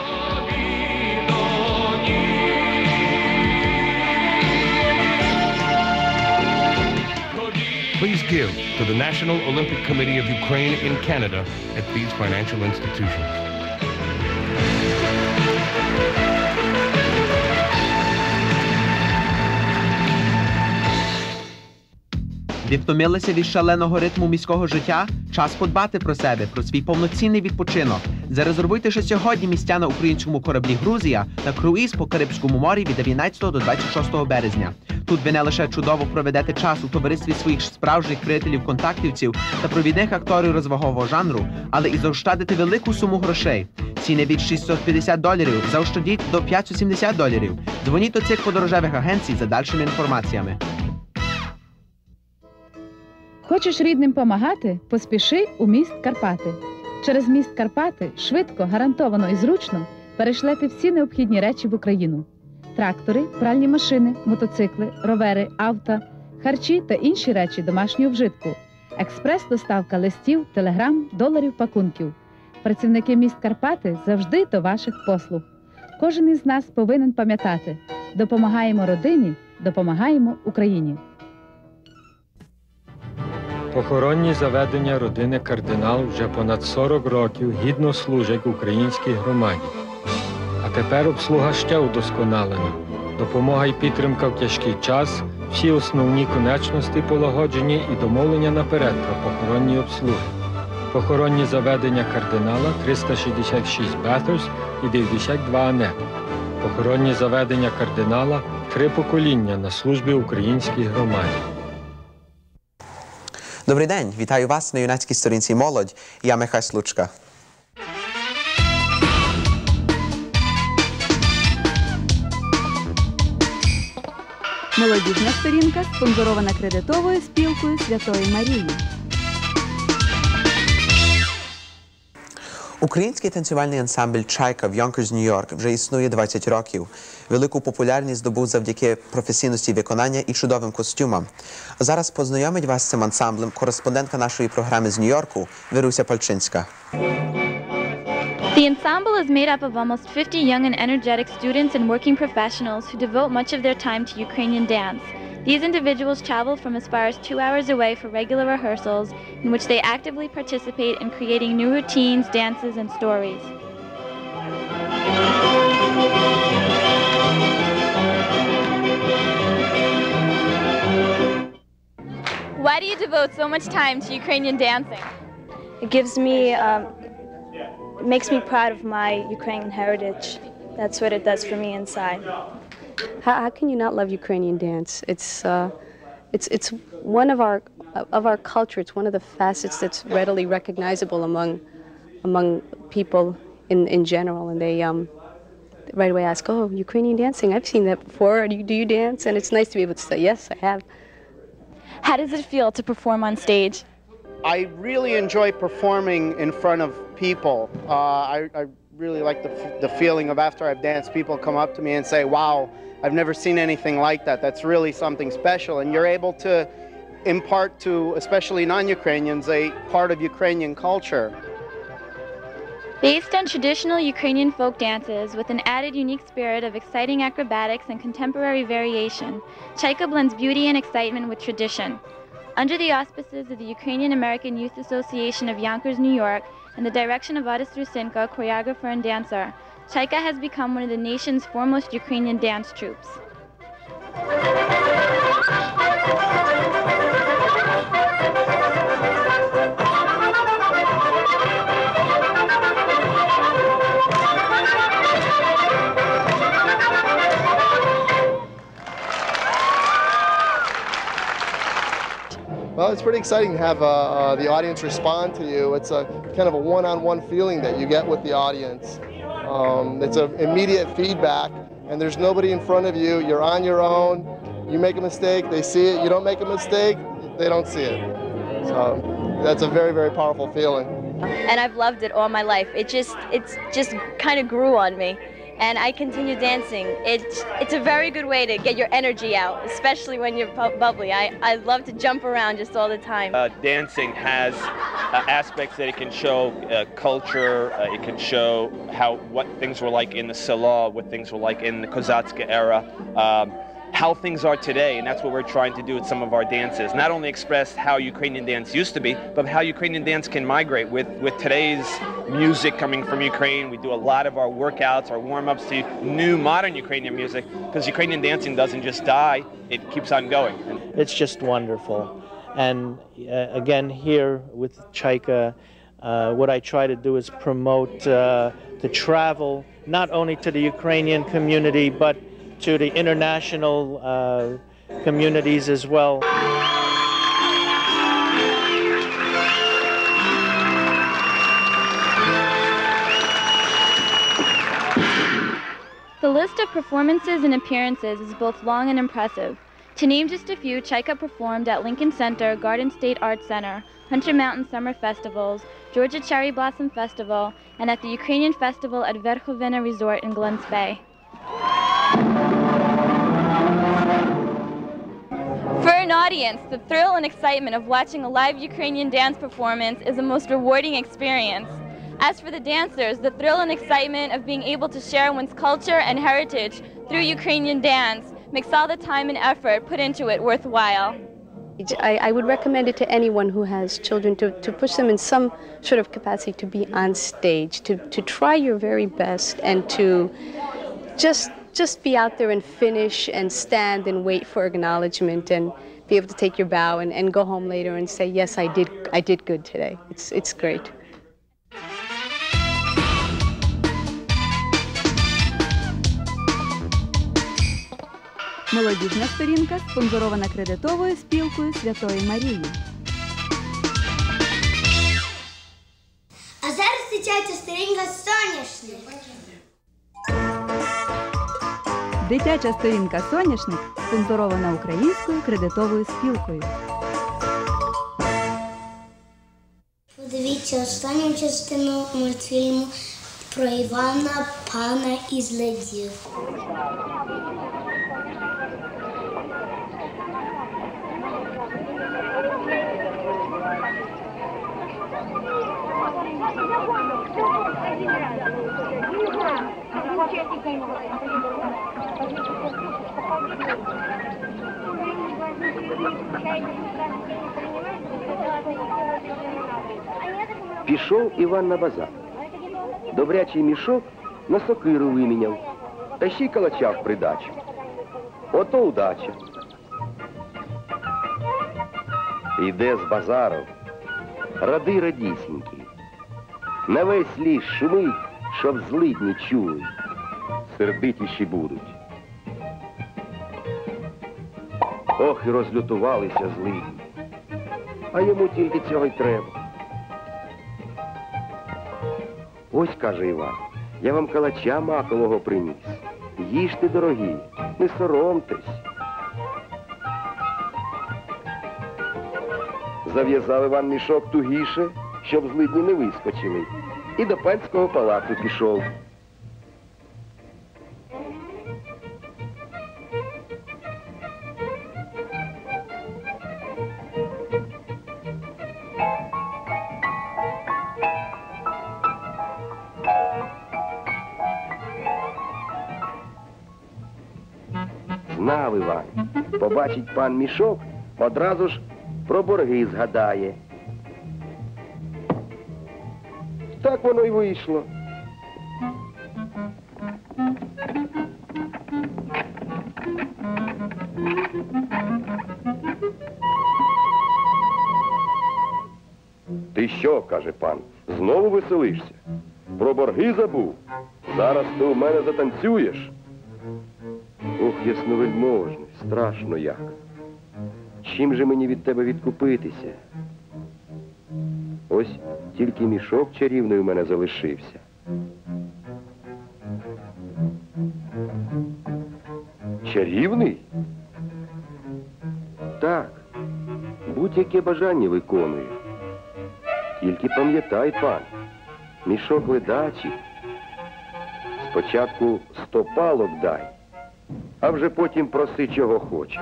Please give to the National Olympic Committee of Ukraine in Canada at these financial institutions. Втомилися від шаленого ритму міського життя? Час подбати про себе, про свій повноцінний відпочинок. Зарезервуйте ще сьогодні місця на українському кораблі «Грузія» на круїз по Карибському морі від 19 до 26 березня. Тут ви не лише чудово проведете час у товаристві своїх справжніх приятелів-контактівців та провідних акторів розвагового жанру, але і заощадите велику суму грошей. Ціни від $650, заощадіть до $570. Дзвоніть до цих подорожевих агенцій за дальшими інформаціями. Хочеш рідним помагати? Поспіши у міст Карпати. Через міст Карпати швидко, гарантовано і зручно перешлете всі необхідні речі в Україну. Трактори, пральні машини, мотоцикли, ровери, авто, харчі та інші речі домашнього вжитку. Експрес-доставка листів, телеграм, доларів, пакунків. Працівники міст Карпати завжди до ваших послуг. Кожен із нас повинен пам'ятати: допомагаємо родині, допомагаємо Україні. Похоронні заведення родини кардинал вже понад 40 років гідно служать українській громаді. А тепер обслуга ще удосконалена. Допомога і підтримка в тяжкий час, всі основні конечності полагоджені і домовлення наперед про похоронні обслуги. Похоронні заведення кардинала 366 Бетхурст і 92 Анет. Похоронні заведення кардинала 3 покоління на службі українській громаді. Добрий день! Вітаю вас на юнацькій сторінці «Молодь». Я Михайло Случка. Молодіжна сторінка спонсорована кредитовою спілкою Святої Марії. Український танцювальний ансамбль «Чайка» в Йонкерс, Нью-Йорк вже існує 20 років. Велику популярність здобув завдяки професійності виконання і чудовим костюмам. Зараз познайомить вас з цим ансамблем кореспондентка нашої програми з Нью-Йорку Віруся Пальчинська. The ensemble is made up of almost 50 young and energetic students and working professionals who devote much of their time to Ukrainian dance. These individuals travel from as far as 2 hours away for regular rehearsals in which they actively participate in creating new routines, dances, and stories. Why do you devote so much time to Ukrainian dancing? It gives me, makes me proud of my Ukrainian heritage. That's what it does for me inside. How can you not love Ukrainian dance? It's one of of our culture. It's one of the facets that's readily recognizable among people in general, and they right away ask, "Oh, Ukrainian dancing, I've seen that before. Do you dance?" And it's nice to be able to say, "Yes, I have." How does it feel to perform on stage? I really enjoy performing in front of people. I really like the feeling of after I've danced, people come up to me and say, "Wow, I've never seen anything like that. That's really something special." And you're able to impart to, especially non-Ukrainians, a part of Ukrainian culture. Based on traditional Ukrainian folk dances with an added unique spirit of exciting acrobatics and contemporary variation, Chaika blends beauty and excitement with tradition. Under the auspices of the Ukrainian American Youth Association of Yonkers, New York, and the direction of Otis Rusinka, choreographer and dancer, Chaika has become one of the nation's foremost Ukrainian dance troupes. Well, it's pretty exciting to have the audience respond to you. It's a kind of a one-on-one feeling that you get with the audience. It's an immediate feedback, and there's nobody in front of you. You're on your own. You make a mistake, they see it. You don't make a mistake, they don't see it. So that's a very, very powerful feeling. And I've loved it all my life. It just kind of grew on me. And I continue dancing. It's a very good way to get your energy out, especially when you're bubbly. I love to jump around just all the time. Dancing has aspects that it can show culture, it can show what things were like in the Sela, what things were like in the Kozatsky era, how things are today, and that's what we're trying to do with some of our dances. Not only express how Ukrainian dance used to be, but how Ukrainian dance can migrate with today's music coming from Ukraine. We do a lot of our workouts, our warm-ups to new modern Ukrainian music, because Ukrainian dancing doesn't just die, it keeps on going. It's just wonderful. And again, here with Chaika, what I try to do is promote the travel, not only to the Ukrainian community, but to the international communities as well. The list of performances and appearances is both long and impressive. To name just a few, Chaika performed at Lincoln Center, Garden State Arts Center, Hunter Mountain Summer Festivals, Georgia Cherry Blossom Festival, and at the Ukrainian Festival at Verkhovena Resort in Glens Bay. For an audience, the thrill and excitement of watching a live Ukrainian dance performance is a most rewarding experience. As for the dancers, the thrill and excitement of being able to share one's culture and heritage through Ukrainian dance makes all the time and effort put into it worthwhile. I would recommend it to anyone who has children to push them in some sort of capacity to be on stage, to try your very best and to just be out there and finish and stand and wait for acknowledgement and be able to take your bow and go home later and say, yes, I did good today. It's great. Молодіжна сторінка спонсорована кредитовою спілкою Святої Марії. А зараз дитяча сторінка «Соняшник». Дитяча сторінка «Соняшник» спонсорована українською кредитовою спілкою. Подивіться останню частину мультфільму про Івана Пана із ледів. Пішов Іван на базар. Добрячий мішок на сокиру виміняв, та ще й калача в придачу. Ото удача. Іде з базару, ради радісінький. На весь ліс шумить, щоб злидні чули. Сердитіші будуть. Ох, і розлютувалися злидні. а йому тільки цього й треба. Ось, каже Іван, я вам калача макового приніс. Їжте, дорогі, не соромтесь. Зав'язав Іван мішок тугіше, щоб злидні не вискочили, і до панського палацу пішов. Знав Іван, побачить пан мішок, одразу ж про борги згадає. Так воно й вийшло. Ти що, каже пан, знову веселишся? Про борги забув? Зараз ти у мене затанцюєш. Ох, ясновельможний, страшно як. Чим же мені від тебе відкупитися? Ось тільки мішок чарівний у мене залишився. Чарівний? Так, будь-яке бажання виконую. Тільки пам'ятай, пан, мішок ледачий. Спочатку 100 палок дай, а вже потім проси, чого хочеш.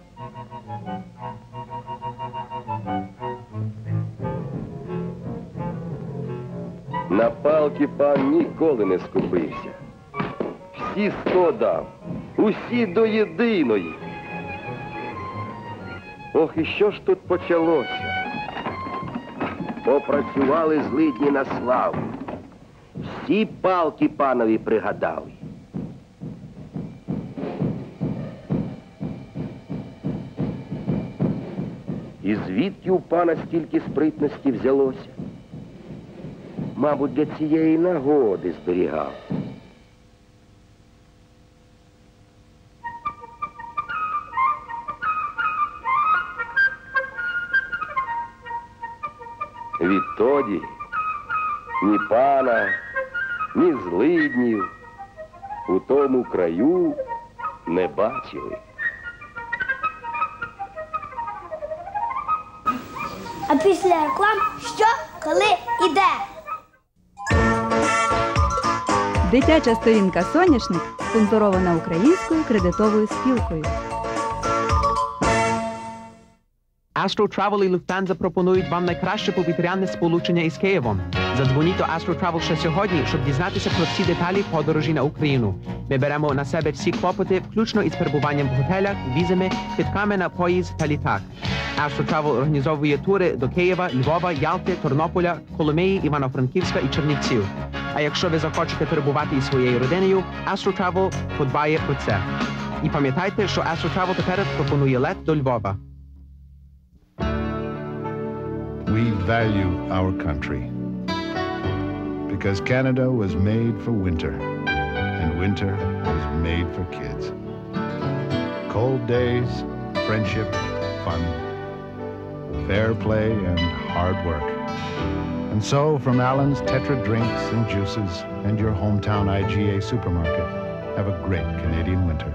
На палки пан ніколи не скупився. Всі 100 дав, усі до єдиної. Ох, і що ж тут почалося? Попрацювали злидні на славу. Всі палки панові пригадали. І звідки у пана стільки спритності взялося? Мабуть, для цієї нагоди зберігав. Відтоді ні пана, ні злиднів у тому краю не бачили. А після реклам що, коли, і де? Дитяча сторінка «Соняшник» спонсорована Українською кредитовою спілкою. Astro Travel і Lufthansa пропонують вам найкраще повітряне сполучення із Києвом. Задзвоніть до Astro Travel ще сьогодні, щоб дізнатися про всі деталі подорожі на Україну. Ми беремо на себе всі клопоти, включно із перебуванням в готелях, візами, квитками на поїзд та літак. Astro Travel організовує тури до Києва, Львова, Ялти, Тернополя, Коломиї, Івано-Франківська і Чернівців. А якщо ви захочете перебувати із своєю родиною, Astro Travel подбає про це. І пам'ятайте, що Astro Travel тепер пропонує лет до Львова. We value our country because Canada was made for winter and winter was made for kids. Cold days, friendship, fun, fair play and hard work. And so from Allen's Tetra drinks and juices and your hometown IGA supermarket, have a great Canadian winter.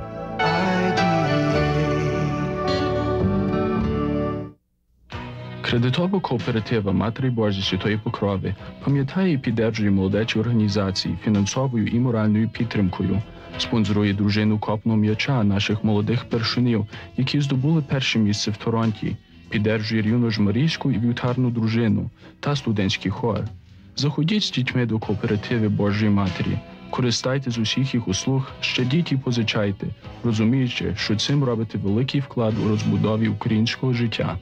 Кредитова кооператива Матері Божої Святої Покрови пам'ятає і підтримує молодечі організації фінансовою і моральною підтримкою, спонсорує дружину копного м'яча наших молодих першунів, які здобули перше місце в Торонті, підтримує юно-жмарійську і вівтарну дружину та студентський хор. Заходіть з дітьми до кооперативи Божої Матері, користайтесь усіх їх услуг, щадіть і позичайте, розуміючи, що цим робите великий вклад у розбудові українського життя.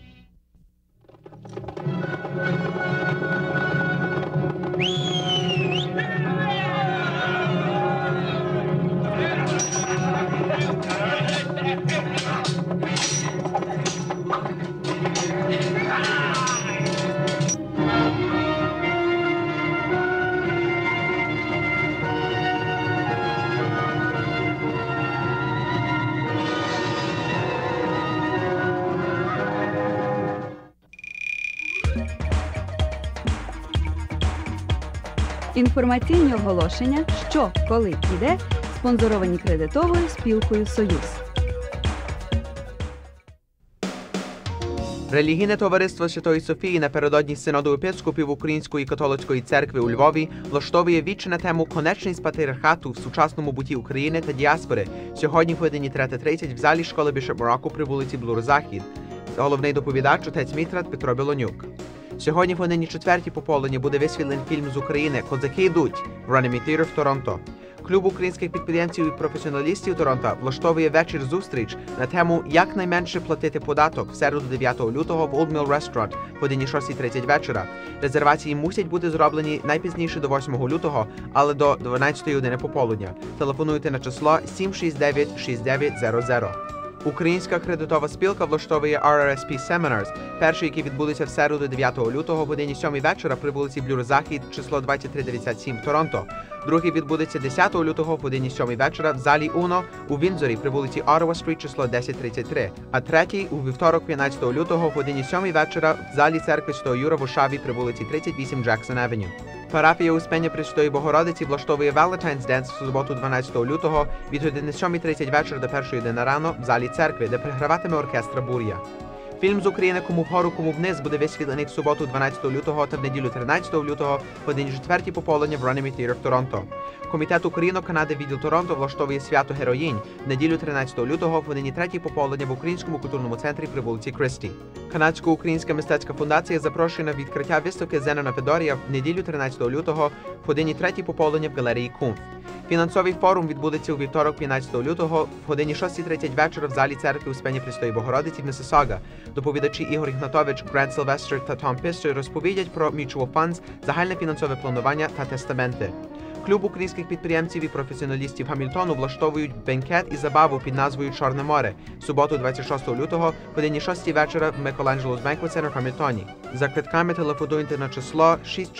Інформаційні оголошення «Що, коли і де» спонсоровані кредитовою спілкою «Союз». Релігійне товариство Святої Софії напередодні Синоду єпископів Української католицької церкви у Львові влаштовує віче на тему «Конечність патріархату в сучасному буті України та діаспори» сьогодні в годині 3:30 в залі школи Бішоп Морако при вулиці Блур-Захід. Головний доповідач отець Мітрат Петро Білонюк. Сьогодні в годині 4 пополудні буде висвітлений фільм з України «Козаки йдуть» в Runnymede Theatre в Торонто. Клуб українських підприємців і професіоналістів Торонто влаштовує вечір-зустріч на тему «Як найменше платити податок» в середу 9 лютого в Old Mill Restaurant в годині 6:30 вечора. Резервації мусять бути зроблені найпізніше до 8 лютого, але до 12 години пополудня. Телефонуйте на число 769-6900. Українська кредитова спілка влаштовує RRSP Seminars, перший, який відбудеться в середу 9 лютого в годині 7 вечора при вулиці Блюр-Захід, число 2397, Торонто. Другий відбудеться 10 лютого в годині 7 вечора в залі Уно у Віндзорі при вулиці Ottawa-Стріт, число 1033. А третій у вівторок 15 лютого в годині 7 вечора в залі церкви Святого Юра в Ошаві при вулиці 38 Джексон-Авеню. Парафія Успення Пресвятої Богородиці влаштовує Valentine's Dance в суботу 12 лютого від години 7:30 вечора до 1 години рано в залі церкви, де приграватиме оркестра «Бур'я». Фільм з України «Кому вгору, кому вниз» буде висвітлений в суботу 12 лютого та в неділю 13 лютого в годині 4 пополудня в Runnymede Theatre в Торонто. Комітет Україно-Канади відділ Торонто влаштовує свято героїнь в неділю 13 лютого в годині 3 пополудня в Українському культурному центрі при вулиці Кристі. Канадсько-українська мистецька фундація запрошує на відкриття виставки Зенона Федорія в неділю 13 лютого в годині 3 пополудня в галереї Кунф. Фінансовий форум відбудеться у вівторок 15 лютого в годині 6:30 вечора в залі церкви Успення Пресвятої Богородиці в Місісога. Доповідачі Ігор Ігнатович, Грант Сильвестр та Том Пістер розповідять про Mutual Funds, загальне фінансове планування та тестаменти. Клуб українських підприємців і професіоналістів Гамільтону влаштовують бенкет і забаву під назвою «Чорне море» в суботу 26 лютого в годині 6 вечора в Michelangelo Banquet Center в Гамільтоні. За квитками телефонуйте на число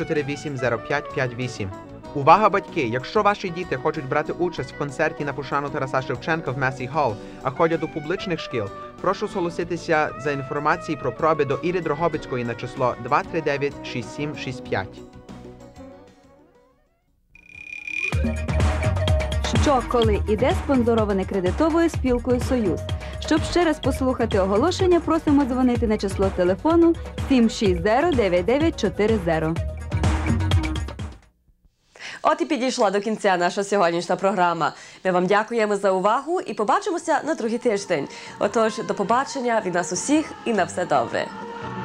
648-0558. Увага, батьки! Якщо ваші діти хочуть брати участь в концерті на пошану Тараса Шевченка в Месі Холл, а ходять до публічних шкіл, прошу зголоситися за інформації про проби до Іри Дрогобицької на число 239-6765. «Що, коли і де» спонсороване кредитовою спілкою «Союз». Щоб ще раз послухати оголошення, просимо дзвонити на число телефону 760-9940. От і підійшла до кінця наша сьогоднішня програма. Ми вам дякуємо за увагу і побачимося на другий тиждень. Отож, до побачення від нас усіх і на все добре.